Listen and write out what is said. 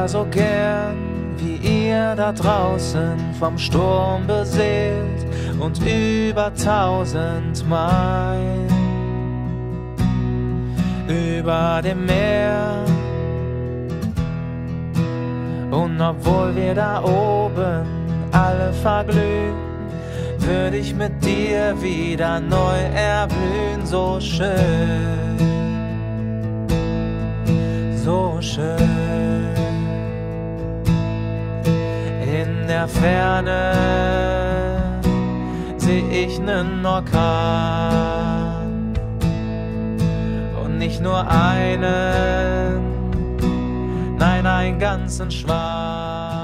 wär so gern wie ihr da draußen, vom Sturm beseelt und über 1000 Meilen über dem Meer. Und obwohl wir da oben alle verglühen, würde ich mit dir wieder neu erblühen. So schön, so schön. In der Ferne seh ich nen Orkan und nicht nur einen, nein, einen ganzen Schwarm.